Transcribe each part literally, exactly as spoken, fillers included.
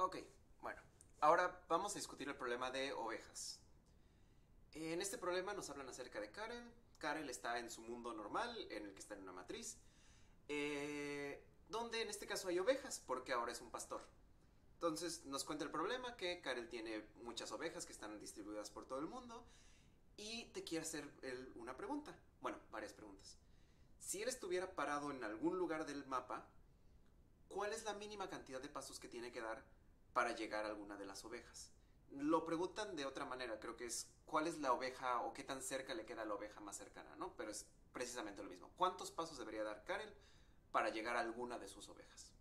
Ok, bueno, ahora vamos a discutir el problema de ovejas. En este problema nos hablan acerca de Karel. Karel está en su mundo normal, en el que está en una matriz, eh, donde en este caso hay ovejas, porque ahora es un pastor. Entonces nos cuenta el problema que Karel tiene muchas ovejas que están distribuidas por todo el mundo y te quiere hacer él una pregunta. Bueno, varias preguntas. Si él estuviera parado en algún lugar del mapa, ¿cuál es la mínima cantidad de pasos que tiene que dar para llegar a alguna de las ovejas? Lo preguntan de otra manera, creo que es ¿cuál es la oveja o qué tan cerca le queda la oveja más cercana? ¿No? Pero es precisamente lo mismo. ¿Cuántos pasos debería dar Karel para llegar a alguna de sus ovejas?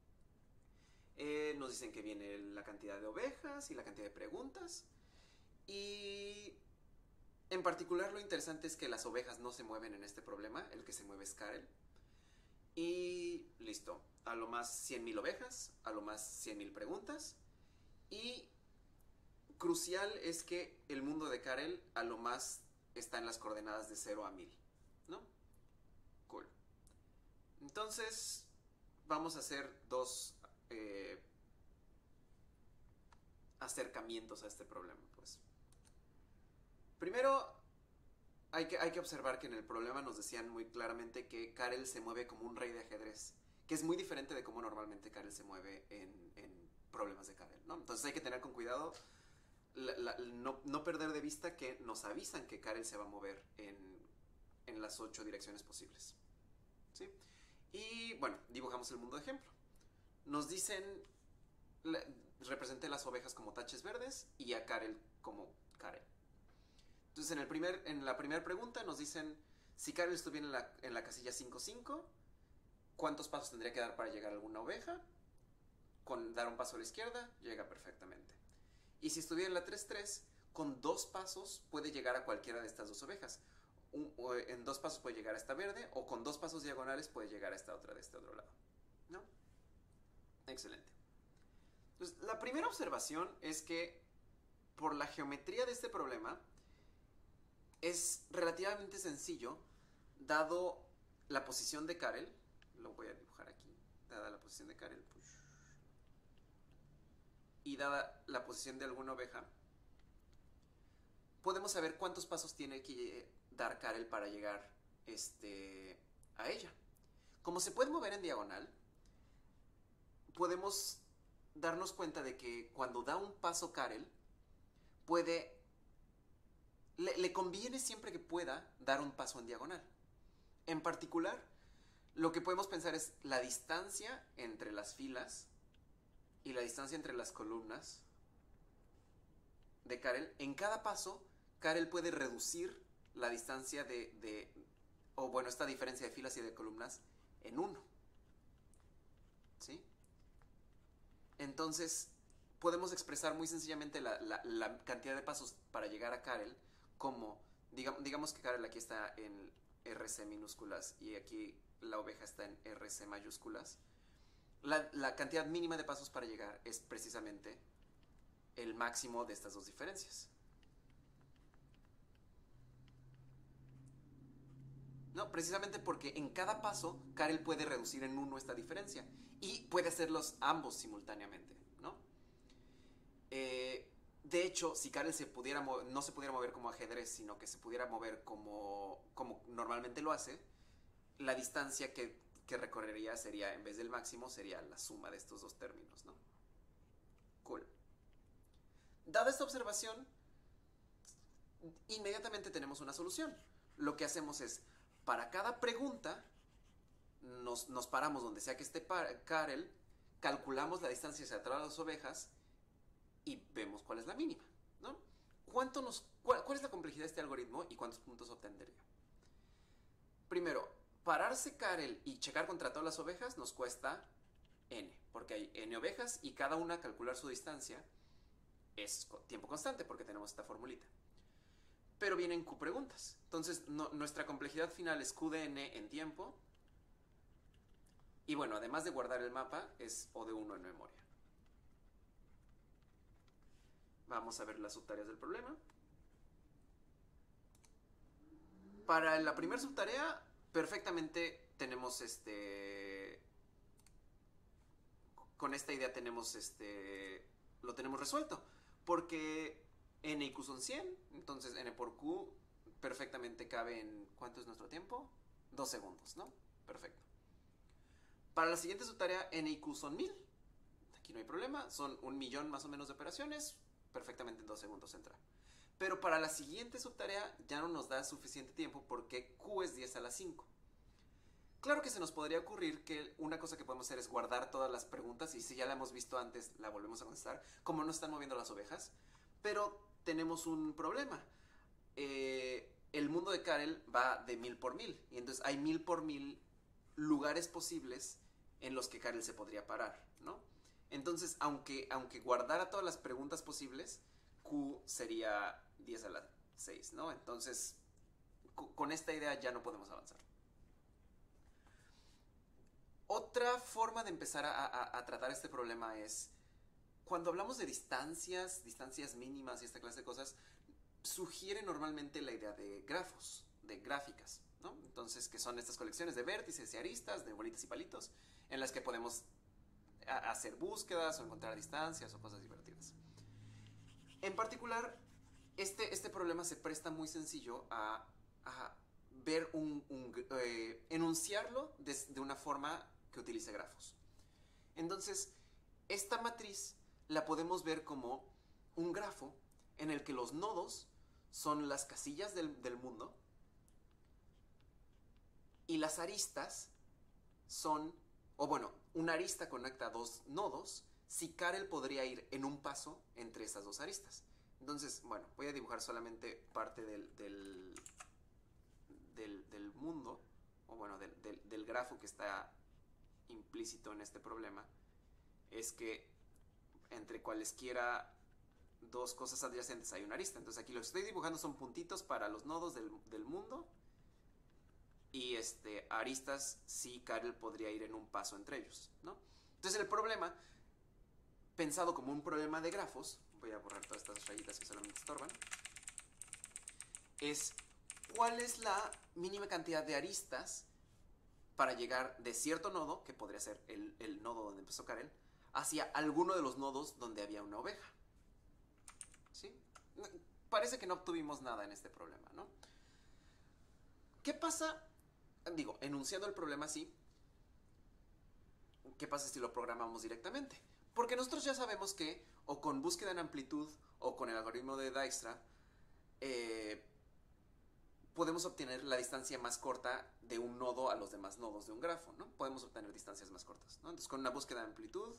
Eh, nos dicen que viene la cantidad de ovejas y la cantidad de preguntas. Y en particular lo interesante es que las ovejas no se mueven en este problema, el que se mueve es Karel. Y listo, a lo más cien mil ovejas, a lo más cien mil preguntas. Y crucial es que el mundo de Karel a lo más está en las coordenadas de cero a mil, ¿no? Cool. Entonces, vamos a hacer dos eh, acercamientos a este problema, pues. Primero, hay que, hay que observar que en el problema nos decían muy claramente que Karel se mueve como un rey de ajedrez, que es muy diferente de cómo normalmente Karel se mueve en, en problemas de Karel, ¿no? Entonces hay que tener con cuidado, la, la, no, no perder de vista que nos avisan que Karel se va a mover en, en las ocho direcciones posibles, ¿sí? Y bueno, dibujamos el mundo de ejemplo. Nos dicen, representé las ovejas como taches verdes y a Karel como Karel. Entonces en, el primer, en la primera pregunta nos dicen, si Karel estuviera en la, en la casilla cinco cinco, ¿cuántos pasos tendría que dar para llegar a alguna oveja? Con dar un paso a la izquierda, llega perfectamente. Y si estuviera en la tres tres, con dos pasos puede llegar a cualquiera de estas dos ovejas. Un, en dos pasos puede llegar a esta verde, o con dos pasos diagonales puede llegar a esta otra de este otro lado, ¿no? Excelente. Entonces, la primera observación es que por la geometría de este problema es relativamente sencillo, dado la posición de Karel. Lo voy a dibujar aquí. Dada la posición de Karel, push, y dada la posición de alguna oveja, podemos saber cuántos pasos tiene que dar Karel para llegar este, a ella. Como se puede mover en diagonal, podemos darnos cuenta de que cuando da un paso Karel, puede... Le, le conviene siempre que pueda dar un paso en diagonal. En particular, lo que podemos pensar es la distancia entre las filas y la distancia entre las columnas de Karel. En cada paso, Karel puede reducir la distancia de, de, o bueno, esta diferencia de filas y de columnas en uno. ¿Sí? Entonces, podemos expresar muy sencillamente la, la, la cantidad de pasos para llegar a Karel como, digamos, digamos que Karel aquí está en R C minúsculas y aquí la oveja está en R C mayúsculas. La, la cantidad mínima de pasos para llegar es precisamente el máximo de estas dos diferencias. No, precisamente porque en cada paso Karel puede reducir en uno esta diferencia y puede hacerlos ambos simultáneamente, ¿no? Eh, de hecho, si Karel se pudiera no se pudiera mover como ajedrez, sino que se pudiera mover como, como normalmente lo hace, la distancia que, que recorrería sería, en vez del máximo, sería la suma de estos dos términos, ¿no? Cool. Dada esta observación, inmediatamente tenemos una solución. Lo que hacemos es, para cada pregunta, nos, nos paramos donde sea que esté Karel, calculamos la distancia hacia atrás de las ovejas y vemos cuál es la mínima, ¿no? ¿Cuánto nos, cuál, ¿Cuál es la complejidad de este algoritmo y cuántos puntos obtendría? Primero, pararse Karel y checar contra todas las ovejas nos cuesta n, porque hay n ovejas y cada una calcular su distancia es tiempo constante porque tenemos esta formulita. Pero vienen Q preguntas. Entonces, no, nuestra complejidad final es Q de n en tiempo. Y bueno, además de guardar el mapa, es O de uno en memoria. Vamos a ver las subtareas del problema. Para la primera subtarea, perfectamente tenemos este... con esta idea tenemos este, lo tenemos resuelto. Porque n y q son cien, entonces n por q perfectamente cabe en... ¿Cuánto es nuestro tiempo? Dos segundos, ¿no? Perfecto. Para la siguiente subtarea, n y q son mil. Aquí no hay problema, son un millón más o menos de operaciones, perfectamente en dos segundos entra. Pero para la siguiente subtarea ya no nos da suficiente tiempo porque q es diez a la cinco. Claro que se nos podría ocurrir que una cosa que podemos hacer es guardar todas las preguntas y si ya la hemos visto antes, la volvemos a contestar, como no están moviendo las ovejas. Pero tenemos un problema. Eh, el mundo de Karel va de mil por mil y entonces hay mil por mil lugares posibles en los que Karel se podría parar, ¿no? Entonces, aunque, aunque guardara todas las preguntas posibles, Q sería diez a la seis, ¿no? Entonces, con esta idea ya no podemos avanzar. Otra forma de empezar a, a, a tratar este problema es, cuando hablamos de distancias, distancias mínimas y esta clase de cosas, sugiere normalmente la idea de grafos, de gráficas, ¿no? Entonces, que son estas colecciones de vértices y aristas, de bolitas y palitos, en las que podemos a, hacer búsquedas o encontrar distancias o cosas divertidas. En particular, este, este problema se presta muy sencillo a, a ver un, un eh, enunciarlo de, de una forma que utilice grafos. Entonces, esta matriz la podemos ver como un grafo en el que los nodos son las casillas del, del mundo y las aristas son, o bueno, una arista conecta dos nodos si Karel podría ir en un paso entre esas dos aristas. Entonces, bueno, voy a dibujar solamente parte del, del, del, del mundo, o bueno, del, del, del grafo que está implícito en este problema. Es que entre cualesquiera dos cosas adyacentes hay una arista. Entonces aquí lo que estoy dibujando son puntitos para los nodos del, del mundo y este, aristas si Karel podría ir en un paso entre ellos, ¿no? Entonces el problema, pensado como un problema de grafos, voy a borrar todas estas rayitas que solamente estorban, es cuál es la mínima cantidad de aristas para llegar de cierto nodo, que podría ser el, el nodo donde empezó Karel, hacia alguno de los nodos donde había una oveja. ¿Sí? Parece que no obtuvimos nada en este problema, ¿no? ¿Qué pasa? Digo, enunciando el problema así, ¿qué pasa si lo programamos directamente? Porque nosotros ya sabemos que, o con búsqueda en amplitud, o con el algoritmo de Dijkstra, eh, podemos obtener la distancia más corta de un nodo a los demás nodos de un grafo, ¿no? Podemos obtener distancias más cortas, ¿no? Entonces, con una búsqueda de amplitud,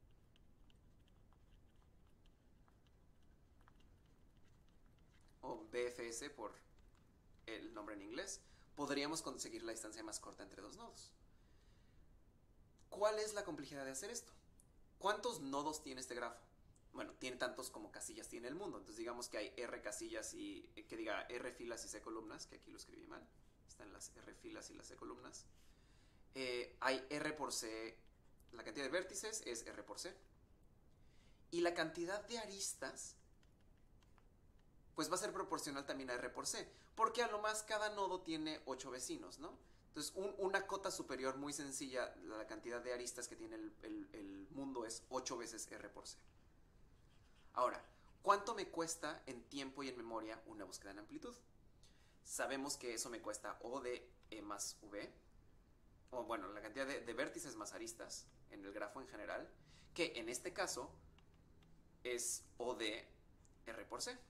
o B F S por el nombre en inglés, podríamos conseguir la distancia más corta entre dos nodos. ¿Cuál es la complejidad de hacer esto? ¿Cuántos nodos tiene este grafo? Bueno, tiene tantos como casillas tiene el mundo. Entonces digamos que hay R casillas y, que diga R filas y C columnas, que aquí lo escribí mal. Están las R filas y las C columnas. Eh, hay R por C, la cantidad de vértices es R por C. Y la cantidad de aristas, pues va a ser proporcional también a R por C. Porque a lo más cada nodo tiene ocho vecinos, ¿no? Entonces un, una cota superior muy sencilla, la cantidad de aristas que tiene el, el, el mundo es ocho veces R por C. Ahora, ¿cuánto me cuesta en tiempo y en memoria una búsqueda en amplitud? Sabemos que eso me cuesta O de E más V, o bueno, la cantidad de, de vértices más aristas en el grafo en general, que en este caso es O de R por C.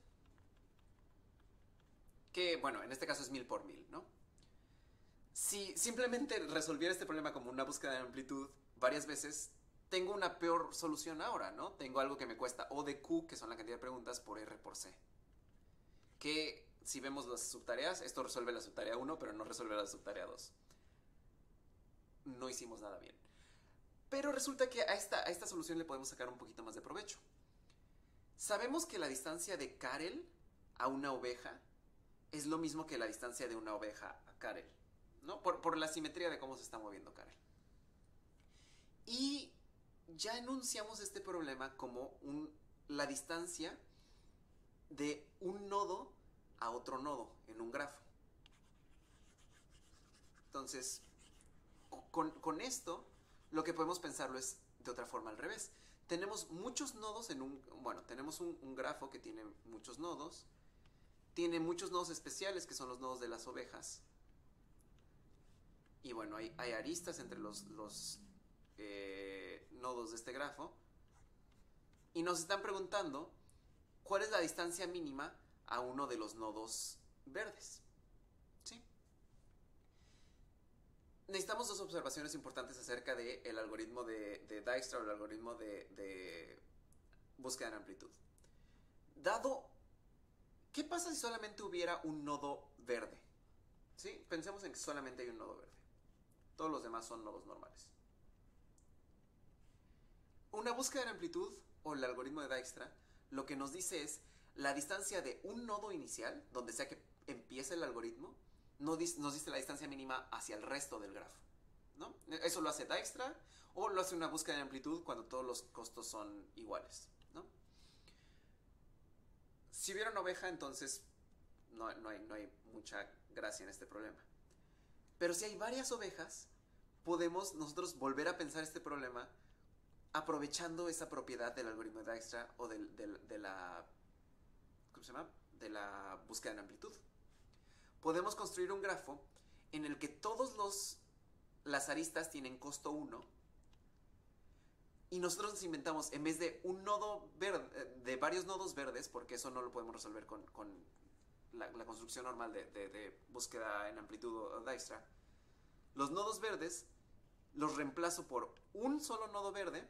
Que, bueno, en este caso es mil por mil, ¿no? Si simplemente resolviera este problema como una búsqueda de amplitud varias veces, tengo una peor solución ahora, ¿no? Tengo algo que me cuesta O de Q, que son la cantidad de preguntas, por R por C. Que, si vemos las subtareas, esto resuelve la subtarea uno, pero no resuelve la subtarea dos. No hicimos nada bien. Pero resulta que a esta, a esta solución le podemos sacar un poquito más de provecho. Sabemos que la distancia de Karel a una oveja es lo mismo que la distancia de una oveja a Karel, ¿no? Por, por la simetría de cómo se está moviendo Karel. Y ya enunciamos este problema como un, la distancia de un nodo a otro nodo en un grafo. Entonces, con, con esto, lo que podemos pensarlo es de otra forma al revés. Tenemos muchos nodos en un... Bueno, tenemos un, un grafo que tiene muchos nodos. Tiene muchos nodos especiales que son los nodos de las ovejas. Y bueno, hay, hay aristas entre los, los eh, nodos de este grafo. Y nos están preguntando cuál es la distancia mínima a uno de los nodos verdes. ¿Sí? Necesitamos dos observaciones importantes acerca del algoritmo de, de Dijkstra o el algoritmo de, de búsqueda en amplitud. Dado, ¿qué pasa si solamente hubiera un nodo verde? ¿Sí? Pensemos en que solamente hay un nodo verde. Todos los demás son nodos normales. Una búsqueda en amplitud o el algoritmo de Dijkstra lo que nos dice es la distancia de un nodo inicial, donde sea que empiece el algoritmo, nos dice la distancia mínima hacia el resto del grafo, ¿no? Eso lo hace Dijkstra o lo hace una búsqueda de amplitud cuando todos los costos son iguales, ¿no? Si hubiera una oveja, entonces no, no, hay, no hay mucha gracia en este problema. Pero si hay varias ovejas, podemos nosotros volver a pensar este problema aprovechando esa propiedad del algoritmo de Dijkstra o del, del, de la... ¿Cómo se llama? De la búsqueda en amplitud. Podemos construir un grafo en el que todos los las aristas tienen costo uno y nosotros nos inventamos, en vez de un nodo verde, de varios nodos verdes, porque eso no lo podemos resolver con, con la, la construcción normal de, de, de búsqueda en amplitud o Dijkstra, los nodos verdes los reemplazo por un solo nodo verde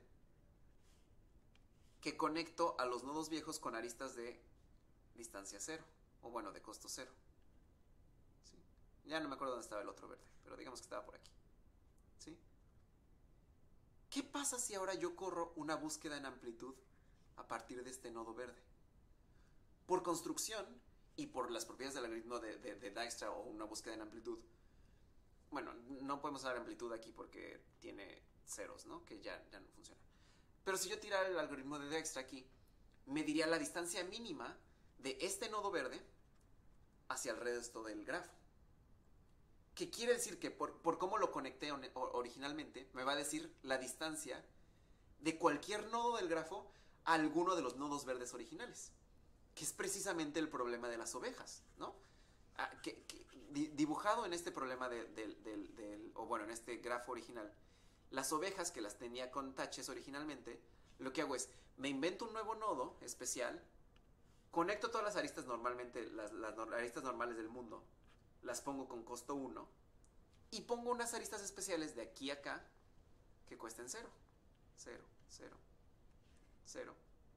que conecto a los nodos viejos con aristas de distancia cero, o bueno, de costo cero. ¿Sí? Ya no me acuerdo dónde estaba el otro verde, pero digamos que estaba por aquí. ¿Sí? ¿Qué pasa si ahora yo corro una búsqueda en amplitud a partir de este nodo verde? Por construcción y por las propiedades del algoritmo de, de, de Dijkstra o una búsqueda en amplitud, bueno, no podemos usar amplitud aquí porque tiene ceros, ¿no? Que ya, ya no funciona. Pero si yo tirara el algoritmo de Dijkstra aquí, me diría la distancia mínima de este nodo verde hacia el resto del grafo. Que quiere decir que por, por cómo lo conecté originalmente, me va a decir la distancia de cualquier nodo del grafo a alguno de los nodos verdes originales. Que es precisamente el problema de las ovejas, ¿no? Ah, que, que, dibujado en este problema de, de, de, de, de, o bueno, en este grafo original, las ovejas que las tenía con taches originalmente, lo que hago es, me invento un nuevo nodo especial, conecto todas las aristas normalmente, las, las aristas normales del mundo, las pongo con costo uno, y pongo unas aristas especiales de aquí a acá que cuesten cero, cero, cero, cero.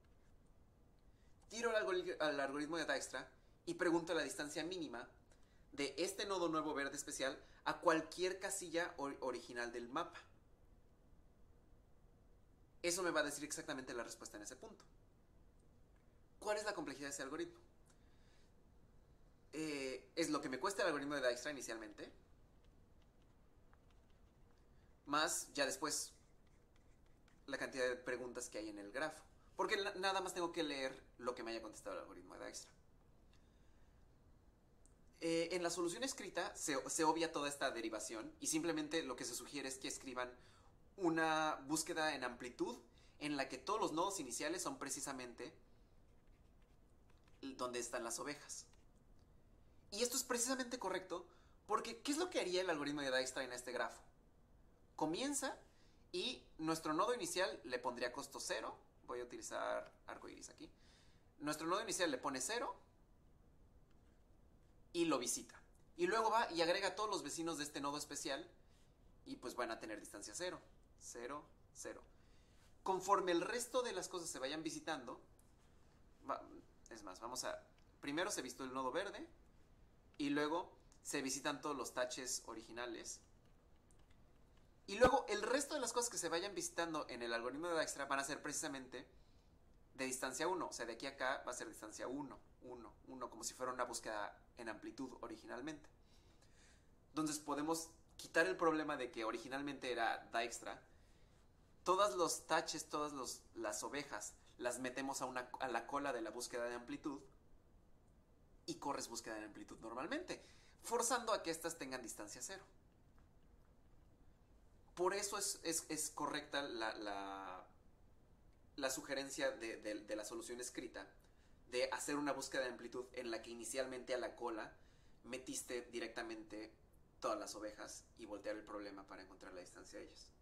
Tiro al, al algoritmo de Dijkstra y pregunto la distancia mínima de este nodo nuevo verde especial a cualquier casilla or original del mapa. Eso me va a decir exactamente la respuesta en ese punto. ¿Cuál es la complejidad de ese algoritmo? Eh, es lo que me cuesta el algoritmo de Dijkstra inicialmente, más ya después la cantidad de preguntas que hay en el grafo. Porque nada más tengo que leer lo que me haya contestado el algoritmo de Dijkstra. Eh, en la solución escrita se, se obvia toda esta derivación y simplemente lo que se sugiere es que escriban una búsqueda en amplitud en la que todos los nodos iniciales son precisamente donde están las ovejas. Y esto es precisamente correcto porque ¿qué es lo que haría el algoritmo de Dijkstra en este grafo? Comienza y nuestro nodo inicial le pondría costo cero. Voy a utilizar arcoiris aquí. Nuestro nodo inicial le pone cero y lo visita. Y luego va y agrega a todos los vecinos de este nodo especial y pues van a tener distancia cero, cero, cero. Conforme el resto de las cosas se vayan visitando, va, es más, vamos a... Primero se visitó el nodo verde y luego se visitan todos los taches originales. Y luego el resto de las cosas que se vayan visitando en el algoritmo de Dijkstra van a ser precisamente de distancia uno. O sea, de aquí a acá va a ser distancia uno, uno, uno, como si fuera una búsqueda en amplitud originalmente. Entonces podemos quitar el problema de que originalmente era Dijkstra. Todos los taches, todas los, las ovejas, las metemos a, una, a la cola de la búsqueda de amplitud y corres búsqueda de amplitud normalmente, forzando a que éstas tengan distancia cero. Por eso es, es, es correcta la, la, la sugerencia de, de, de la solución escrita de hacer una búsqueda de amplitud en la que inicialmente a la cola metiste directamente todas las ovejas y voltear el problema para encontrar la distancia de ellas.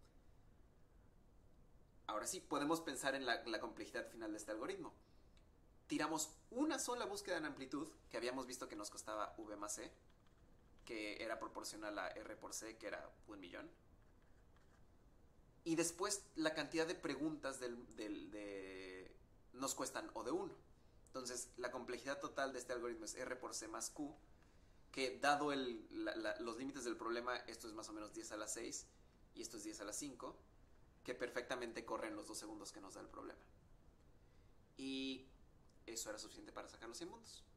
Ahora sí, podemos pensar en la, la complejidad final de este algoritmo. Tiramos una sola búsqueda en amplitud, que habíamos visto que nos costaba V más C, que era proporcional a R por C, que era un millón. Y después la cantidad de preguntas del, del, de, nos cuestan O de uno. Entonces la complejidad total de este algoritmo es R por C más Q, que dado el, la, la, los límites del problema, esto es más o menos diez a la seis y esto es diez a la cinco, que perfectamente corren los dos segundos que nos da el problema. Y eso era suficiente para sacar los cien puntos.